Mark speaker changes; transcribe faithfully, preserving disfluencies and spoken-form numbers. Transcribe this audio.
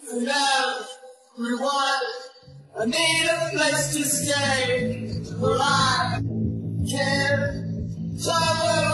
Speaker 1: love, we want. I need a place to stay where I can travel.